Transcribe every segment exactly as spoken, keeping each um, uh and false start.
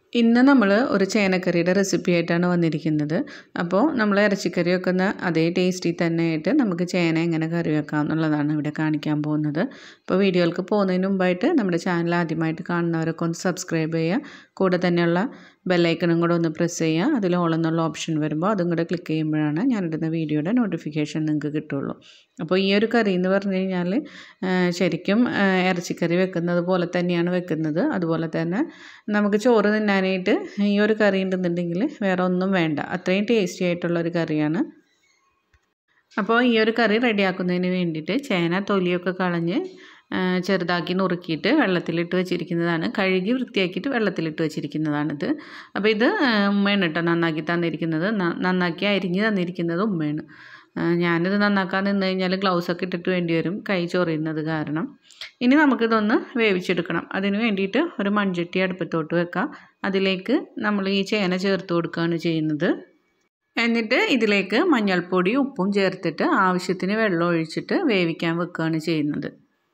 ഇന്ന് നമ്മൾ ഒരു ചേനക്കറിയുടെ റെസിപ്പി ആയിട്ടാണ് വന്നിരിക്കുന്നത്. അപ്പോൾ നമ്മൾ ഇറച്ചിക്കറി വെക്കുന്ന അതേ ടേസ്റ്റിൽ തന്നെ ആയിട്ട് നമുക്ക് ചേന എങ്ങനെ കറി വെക്കാം എന്നുള്ളതാണ് ഇവിടെ കാണിക്കാൻ പോകുന്നത്. അപ്പോൾ വീഡിയോയിലേക്ക് പോകുന്നതിന് മുമ്പായിട്ട് നമ്മുടെ ചാനൽ ആദ്യമായിട്ട് കാണുന്നവരൊക്കെ ഒന്ന് സബ്സ്ക്രൈബ് ചെയ്യുക. കൂടെ തന്നെയുള്ള ബെല്ലൈക്കണും കൂടെ ഒന്ന് പ്രസ് ചെയ്യുക. അതിൽ ഓൾ എന്നുള്ള ഓപ്ഷൻ വരുമ്പോൾ അതും കൂടെ ക്ലിക്ക് ചെയ്യുമ്പോഴാണ് ഞാനിടുന്ന വീഡിയോയുടെ നോട്ടിഫിക്കേഷൻ നിങ്ങൾക്ക് കിട്ടുള്ളൂ. അപ്പോൾ ഈ ഒരു കറി എന്ന് പറഞ്ഞു കഴിഞ്ഞാൽ ശരിക്കും ഇറച്ചിക്കറി വെക്കുന്നത് പോലെ തന്നെയാണ് വെക്കുന്നത്. അതുപോലെ തന്നെ നമുക്ക് ചോറ് തിന്നാനായിട്ട് ഈ ഒരു കറി ഉണ്ടെന്നുണ്ടെങ്കിൽ വേറെ ഒന്നും വേണ്ട, അത്രയും ടേസ്റ്റി ആയിട്ടുള്ളൊരു കറിയാണ്. അപ്പോൾ ഈ ഒരു കറി റെഡിയാക്കുന്നതിന് വേണ്ടിയിട്ട് ചേന തൊലിയൊക്കെ കളഞ്ഞ് ചെറുതാക്കി നുറുക്കിയിട്ട് വെള്ളത്തിലിട്ട് വെച്ചിരിക്കുന്നതാണ്. കഴുകി വൃത്തിയാക്കിയിട്ട് വെള്ളത്തിലിട്ട് വെച്ചിരിക്കുന്നതാണിത്. അപ്പോൾ ഇത് ഉമ്മയാണ് കേട്ടോ നന്നാക്കി തന്നിരിക്കുന്നത്. നന്നാക്കി അരിഞ്ഞ് തന്നിരിക്കുന്നത് ഉമ്മയാണ്. ഞാനിത് നന്നാക്കാൻ നിന്ന് കഴിഞ്ഞാൽ ഗ്ലൗസൊക്കെ ഇട്ടിട്ട് വേണ്ടി വരും, കൈ ചൊറിയുന്നത് കാരണം. ഇനി നമുക്കിതൊന്ന് വേവിച്ചെടുക്കണം. അതിന് വേണ്ടിയിട്ട് ഒരു മൺചട്ടി അടുപ്പത്തോട്ട് വെക്കാം. അതിലേക്ക് നമ്മൾ ഈ ചേന ചേർത്ത് കൊടുക്കുകയാണ് ചെയ്യുന്നത്. എന്നിട്ട് ഇതിലേക്ക് മഞ്ഞൾപ്പൊടി ഉപ്പും ചേർത്തിട്ട് ആവശ്യത്തിന് വെള്ളം ഒഴിച്ചിട്ട് വേവിക്കാൻ വെക്കുകയാണ് ചെയ്യുന്നത്.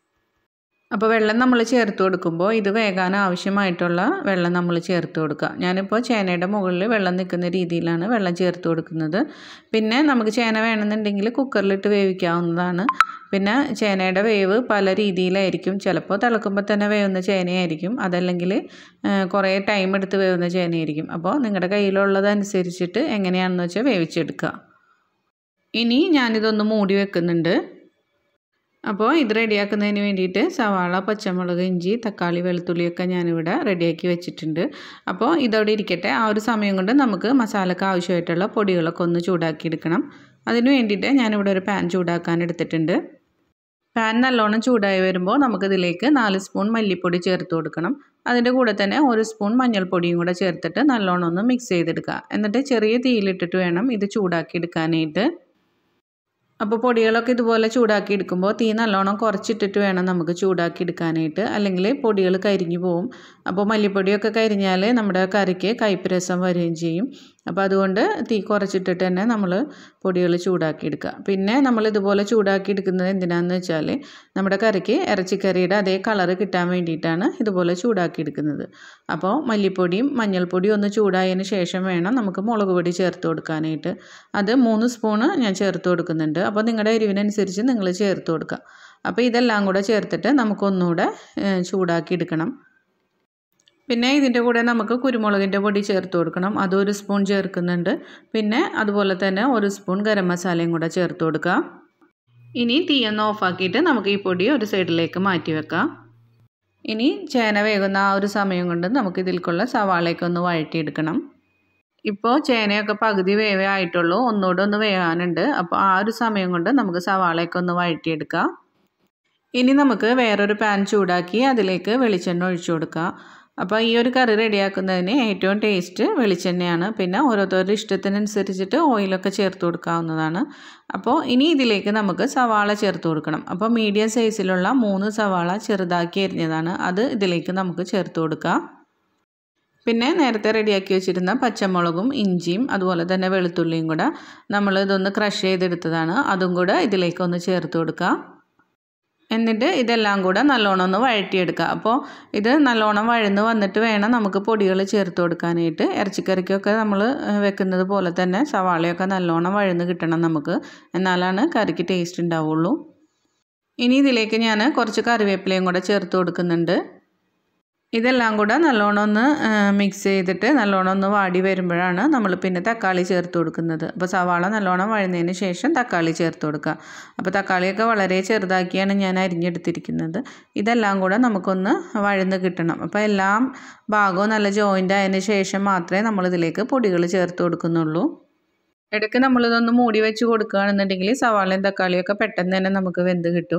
അപ്പോൾ വെള്ളം നമ്മൾ ചേർത്ത് കൊടുക്കുമ്പോൾ ഇത് വേകാൻ ആവശ്യമായിട്ടുള്ള വെള്ളം നമ്മൾ ചേർത്ത് കൊടുക്കുക. ഞാനിപ്പോൾ ചേനയുടെ മുകളിൽ വെള്ളം നിൽക്കുന്ന രീതിയിലാണ് വെള്ളം ചേർത്ത് കൊടുക്കുന്നത്. പിന്നെ നമുക്ക് ചേന വേണമെന്നുണ്ടെങ്കിൽ കുക്കറിലിട്ട് വേവിക്കാവുന്നതാണ്. പിന്നെ ചേനയുടെ വേവ് പല രീതിയിലായിരിക്കും. ചിലപ്പോൾ തിളക്കുമ്പോൾ തന്നെ വേവുന്ന ചേനയായിരിക്കും, അതല്ലെങ്കിൽ കുറേ ടൈം എടുത്ത് വേവുന്ന ചേനയായിരിക്കും. അപ്പോൾ നിങ്ങളുടെ കയ്യിലുള്ളതനുസരിച്ചിട്ട് എങ്ങനെയാണെന്ന് വെച്ചാൽ വേവിച്ചെടുക്കുക. ഇനി ഞാനിതൊന്ന് മൂടി വെക്കുന്നുണ്ട്. അപ്പോൾ ഇത് റെഡിയാക്കുന്നതിന് വേണ്ടിയിട്ട് സവാള, പച്ചമുളക്, ഇഞ്ചി, തക്കാളി, വെളുത്തുള്ളിയൊക്കെ ഞാനിവിടെ റെഡിയാക്കി വെച്ചിട്ടുണ്ട്. അപ്പോൾ ഇതവിടെ ഇരിക്കട്ടെ. ആ ഒരു സമയം കൊണ്ട് നമുക്ക് മസാലയ്ക്ക് ആവശ്യമായിട്ടുള്ള പൊടികളൊക്കെ ഒന്ന് ചൂടാക്കിയെടുക്കണം. അതിന് വേണ്ടിയിട്ട് ഞാനിവിടെ ഒരു പാൻ ചൂടാക്കാൻ എടുത്തിട്ടുണ്ട്. പാൻ നല്ലോണം ചൂടായി വരുമ്പോൾ നമുക്കിതിലേക്ക് നാല് സ്പൂൺ മല്ലിപ്പൊടി ചേർത്ത് കൊടുക്കണം. അതിൻ്റെ കൂടെ തന്നെ ഒരു സ്പൂൺ മഞ്ഞൾപ്പൊടിയും കൂടെ ചേർത്തിട്ട് നല്ലോണം ഒന്ന് മിക്സ് ചെയ്തെടുക്കുക. എന്നിട്ട് ചെറിയ തീയിലിട്ടിട്ട് വേണം ഇത് ചൂടാക്കി എടുക്കാനായിട്ട്. അപ്പോൾ പൊടികളൊക്കെ ഇതുപോലെ ചൂടാക്കി എടുക്കുമ്പോൾ തീ നല്ലോണം കുറച്ചിട്ടിട്ട് വേണം നമുക്ക് ചൂടാക്കി എടുക്കാനായിട്ട്, അല്ലെങ്കിൽ പൊടികൾ കരിഞ്ഞു പോവും. അപ്പോൾ മല്ലിപ്പൊടിയൊക്കെ കരിഞ്ഞാൽ നമ്മുടെ കറിക്ക് കയ്പ്പ് രസം വരികയും ചെയ്യും. അപ്പോൾ അതുകൊണ്ട് തീ കുറച്ചിട്ടിട്ട് തന്നെ നമ്മൾ പൊടികൾ ചൂടാക്കി എടുക്കുക. പിന്നെ നമ്മൾ ഇതുപോലെ ചൂടാക്കി എടുക്കുന്നത് എന്തിനാണെന്ന് വെച്ചാൽ നമ്മുടെ കറിക്ക് ഇറച്ചിക്കറിയുടെ അതേ കളറ് കിട്ടാൻ വേണ്ടിയിട്ടാണ് ഇതുപോലെ ചൂടാക്കി എടുക്കുന്നത്. അപ്പോൾ മല്ലിപ്പൊടിയും മഞ്ഞൾപ്പൊടിയും ഒന്ന് ചൂടായതിന് ശേഷം വേണം നമുക്ക് മുളക് പൊടി ചേർത്ത് കൊടുക്കാനായിട്ട്. അത് മൂന്ന് സ്പൂണ് ഞാൻ ചേർത്ത് കൊടുക്കുന്നുണ്ട്. അപ്പോൾ നിങ്ങളുടെ എരിവിനനുസരിച്ച് നിങ്ങൾ ചേർത്ത് കൊടുക്കുക. അപ്പോൾ ഇതെല്ലാം കൂടെ ചേർത്തിട്ട് നമുക്കൊന്നുകൂടെ ചൂടാക്കി എടുക്കണം. പിന്നെ ഇതിൻ്റെ കൂടെ നമുക്ക് കുരുമുളകിൻ്റെ പൊടി ചേർത്ത് കൊടുക്കണം. അതൊരു സ്പൂൺ ചേർക്കുന്നുണ്ട്. പിന്നെ അതുപോലെ തന്നെ ഒരു സ്പൂൺ ഗരം മസാലയും കൂടെ ചേർത്ത് കൊടുക്കുക. ഇനി തീയൊന്ന് ഓഫാക്കിയിട്ട് നമുക്ക് ഈ പൊടി ഒരു സൈഡിലേക്ക് മാറ്റി വെക്കാം. ഇനി ചേന വേകുന്ന ആ ഒരു സമയം കൊണ്ട് നമുക്ക് ഇതിലേക്കുള്ള സവാളയൊക്കെ ഒന്ന് വഴറ്റിയെടുക്കണം. ഇപ്പോൾ ചേനയൊക്കെ പകുതി വേവേ ആയിട്ടുള്ളൂ, ഒന്നുകൂടെ ഒന്ന് വേകാനുണ്ട്. അപ്പോൾ ആ ഒരു സമയം കൊണ്ട് നമുക്ക് സവാളയൊക്കെ ഒന്ന് വഴറ്റിയെടുക്കാം. ഇനി നമുക്ക് വേറൊരു പാൻ ചൂടാക്കി അതിലേക്ക് വെളിച്ചെണ്ണ ഒഴിച്ചു കൊടുക്കാം. അപ്പോൾ ഈ ഒരു കറി റെഡിയാക്കുന്നതിന് ഏറ്റവും ടേസ്റ്റ് വെളിച്ചെണ്ണയാണ്. പിന്നെ ഓരോരുത്തരുടെ ഇഷ്ടത്തിനനുസരിച്ചിട്ട് ഓയിലൊക്കെ ചേർത്ത് കൊടുക്കാവുന്നതാണ്. അപ്പോൾ ഇനി ഇതിലേക്ക് നമുക്ക് സവാള ചേർത്ത് കൊടുക്കണം. അപ്പോൾ മീഡിയം സൈസിലുള്ള മൂന്ന് സവാള ചെറുതാക്കി അരിഞ്ഞതാണ്, അത് ഇതിലേക്ക് നമുക്ക് ചേർത്ത് കൊടുക്കാം. പിന്നെ നേരത്തെ റെഡിയാക്കി വെച്ചിരുന്ന പച്ചമുളകും ഇഞ്ചിയും അതുപോലെ തന്നെ വെളുത്തുള്ളിയും കൂടെ നമ്മൾ ഇതൊന്ന് ക്രഷ് ചെയ്തെടുത്തതാണ്, അതും കൂടെ ഇതിലേക്കൊന്ന് ചേർത്ത് കൊടുക്കാം. എന്നിട്ട് ഇതെല്ലാം കൂടെ നല്ലോണം ഒന്ന് വഴറ്റിയെടുക്കുക. അപ്പോൾ ഇത് നല്ലോണം വഴന്ന് വന്നിട്ട് വേണം നമുക്ക് പൊടികൾ ചേർത്ത് കൊടുക്കാനായിട്ട്. ഇറച്ചിക്കറിക്കൊക്കെ നമ്മൾ വെക്കുന്നത് പോലെ തന്നെ സവാളയൊക്കെ നല്ലോണം വഴന്ന് കിട്ടണം നമുക്ക്, എന്നാലാണ് കറിക്ക് ടേസ്റ്റ് ഉണ്ടാവുള്ളൂ. ഇനി ഇതിലേക്ക് ഞാൻ കുറച്ച് കറിവേപ്പിലയും കൂടെ ചേർത്ത് കൊടുക്കുന്നുണ്ട്. ഇതെല്ലാം കൂടെ നല്ലോണം ഒന്ന് മിക്സ് ചെയ്തിട്ട് നല്ലോണം ഒന്ന് വാടി വരുമ്പോഴാണ് നമ്മൾ പിന്നെ തക്കാളി ചേർത്ത് കൊടുക്കുന്നത്. അപ്പോൾ സവാള നല്ലോണം വഴന്നതിന് ശേഷം തക്കാളി ചേർത്ത് കൊടുക്കുക. അപ്പോൾ തക്കാളിയൊക്കെ വളരെ ചെറുതാക്കിയാണ് ഞാൻ അരിഞ്ഞെടുത്തിരിക്കുന്നത്. ഇതെല്ലാം കൂടെ നമുക്കൊന്ന് വഴന്ന് കിട്ടണം. അപ്പോൾ എല്ലാം ഭാഗവും നല്ല ജോയിൻ്റ് ആയതിന് ശേഷം മാത്രമേ നമ്മളിതിലേക്ക് പൊടികൾ ചേർത്ത് കൊടുക്കുന്നുള്ളൂ. ഇടയ്ക്ക് നമ്മളിതൊന്ന് മൂടി വെച്ച് കൊടുക്കുകയാണെന്നുണ്ടെങ്കിൽ സവാളയും തക്കാളിയൊക്കെ പെട്ടെന്ന് തന്നെ നമുക്ക് വെന്ത് കിട്ടും.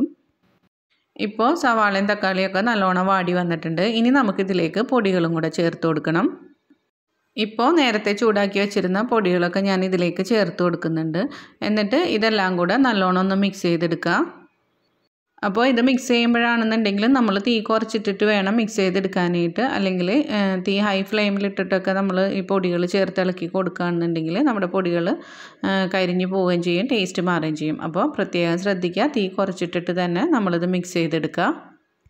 ഇപ്പോൾ സവാളയും തക്കാളിയൊക്കെ നല്ലോണം വാടി വന്നിട്ടുണ്ട്. ഇനി നമുക്കിതിലേക്ക് പൊടികളും കൂടെ ചേർത്ത് കൊടുക്കണം. ഇപ്പോൾ നേരത്തെ ചൂടാക്കി വെച്ചിരുന്ന പൊടികളൊക്കെ ഞാൻ ഇതിലേക്ക് ചേർത്ത് കൊടുക്കുന്നുണ്ട്. എന്നിട്ട് ഇതെല്ലാം കൂടെ നല്ലോണം ഒന്ന് മിക്സ് ചെയ്തെടുക്കുക. അപ്പോൾ ഇത് മിക്സ് ചെയ്യുമ്പോഴാണെന്നുണ്ടെങ്കിൽ നമ്മൾ തീ കുറച്ചിട്ടിട്ട് വേണം മിക്സ് ചെയ്തെടുക്കാനായിട്ട്, അല്ലെങ്കിൽ തീ ഹൈ ഫ്ലെയിമിലിട്ടിട്ടൊക്കെ നമ്മൾ ഈ പൊടികൾ ചേർത്ത് ഇളക്കി കൊടുക്കുകയാണെന്നുണ്ടെങ്കിൽ നമ്മുടെ പൊടികൾ കരിഞ്ഞു പോവുകയും ചെയ്യും, ടേസ്റ്റ് മാറുകയും ചെയ്യും. അപ്പോൾ പ്രത്യേകം ശ്രദ്ധിക്കുക, തീ കുറച്ചിട്ടിട്ട് തന്നെ നമ്മളിത് മിക്സ് ചെയ്തെടുക്കുക.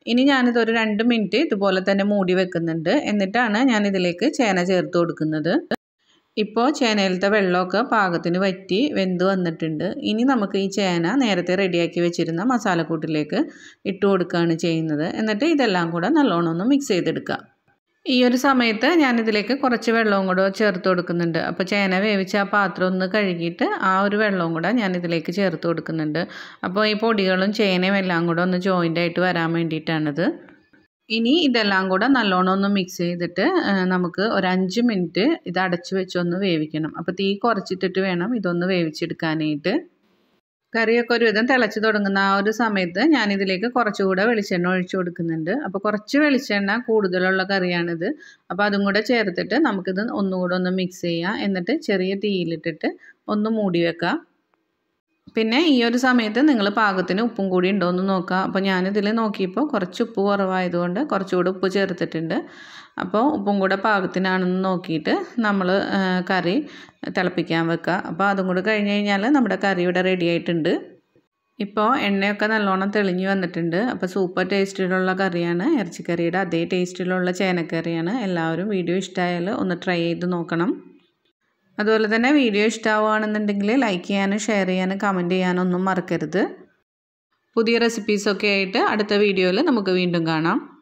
ഇനി ഞാനിതൊരു രണ്ട് മിനിറ്റ് ഇതുപോലെ തന്നെ മൂടി വെക്കുന്നുണ്ട്. എന്നിട്ടാണ് ഞാനിതിലേക്ക് ചേന ചേർത്ത് കൊടുക്കുന്നത്. ഇപ്പോൾ ചേനയിലത്തെ വെള്ളമൊക്കെ പാകത്തിന് വറ്റി വെന്ത് വന്നിട്ടുണ്ട്. ഇനി നമുക്ക് ഈ ചേന നേരത്തെ റെഡിയാക്കി വെച്ചിരുന്ന മസാലക്കൂട്ടിലേക്ക് ഇട്ട് കൊടുക്കുകയാണ് ചെയ്യുന്നത്. എന്നിട്ട് ഇതെല്ലാം കൂടെ നല്ലോണം ഒന്ന് മിക്സ് ചെയ്തെടുക്കുക. ഈ ഒരു സമയത്ത് ഞാനിതിലേക്ക് കുറച്ച് വെള്ളവും കൂടെ ചേർത്ത് കൊടുക്കുന്നുണ്ട്. അപ്പോൾ ചേന വേവിച്ച ആ പാത്രം ഒന്ന് കഴുകിയിട്ട് ആ ഒരു വെള്ളവും കൂടെ ഞാനിതിലേക്ക് ചേർത്ത് കൊടുക്കുന്നുണ്ട്. അപ്പോൾ ഈ പൊടികളും ചേനയും എല്ലാം കൂടെ ഒന്ന് ജോയിൻ്റ് ആയിട്ട് വരാൻ വേണ്ടിയിട്ടാണിത്. ഇനി ഇതെല്ലാം കൂടെ നല്ലോണം ഒന്ന് മിക്സ് ചെയ്തിട്ട് നമുക്ക് ഒരു അഞ്ച് മിനിറ്റ് ഇത് അടച്ചു വെച്ചൊന്ന് വേവിക്കണം. അപ്പോൾ തീ കുറച്ചിട്ടിട്ട് വേണം ഇതൊന്ന് വേവിച്ചെടുക്കാനായിട്ട്. കറിയൊക്കെ ഒരുവിധം തിളച്ച് തുടങ്ങുന്ന ആ ഒരു സമയത്ത് ഞാനിതിലേക്ക് കുറച്ചുകൂടെ വെളിച്ചെണ്ണ ഒഴിച്ചു കൊടുക്കുന്നുണ്ട്. അപ്പോൾ കുറച്ച് വെളിച്ചെണ്ണ കൂടുതലുള്ള കറിയാണിത്. അപ്പോൾ അതും കൂടെ ചേർത്തിട്ട് നമുക്കിത് ഒന്നുകൂടെ ഒന്ന് മിക്സ് ചെയ്യാം. എന്നിട്ട് ചെറിയ തീയിലിട്ടിട്ട് ഒന്ന് മൂടി വെക്കാം. പിന്നെ ഈ ഒരു സമയത്ത് നിങ്ങൾ പാകത്തിന് ഉപ്പും കൂടി ഉണ്ടോ എന്ന് നോക്കുക. അപ്പോൾ ഞാനിതിൽ നോക്കിയപ്പോൾ കുറച്ച് ഉപ്പ് കുറവായതുകൊണ്ട് കുറച്ചുകൂടെ ഉപ്പ് ചേർത്തിട്ടുണ്ട്. അപ്പോൾ ഉപ്പും കൂടെ പാകത്തിനാണെന്ന് നോക്കിയിട്ട് നമ്മൾ കറി തിളപ്പിക്കാൻ വെക്കുക. അപ്പോൾ അതും കൂടെ കഴിഞ്ഞ് കഴിഞ്ഞാൽ നമ്മുടെ കറി ഇവിടെ റെഡി ആയിട്ടുണ്ട്. ഇപ്പോൾ എണ്ണയൊക്കെ നല്ലോണം തെളിഞ്ഞ് വന്നിട്ടുണ്ട്. അപ്പോൾ സൂപ്പർ ടേസ്റ്റിലുള്ള കറിയാണ്. ഇറച്ചിക്കറിയുടെ അതേ ടേസ്റ്റിലുള്ള ചേനക്കറിയാണ്. എല്ലാവരും വീഡിയോ ഇഷ്ടമായാൽ ഒന്ന് ട്രൈ ചെയ്ത് നോക്കണം. അതുപോലെ തന്നെ വീഡിയോ ഇഷ്ടമാവുകയാണെന്നുണ്ടെങ്കിൽ ലൈക്ക് ചെയ്യാനും ഷെയർ ചെയ്യാനും കമൻറ്റ് ചെയ്യാനും ഒന്നും മറക്കരുത്. പുതിയ റെസിപ്പീസൊക്കെ ആയിട്ട് അടുത്ത വീഡിയോയിൽ നമുക്ക് വീണ്ടും കാണാം.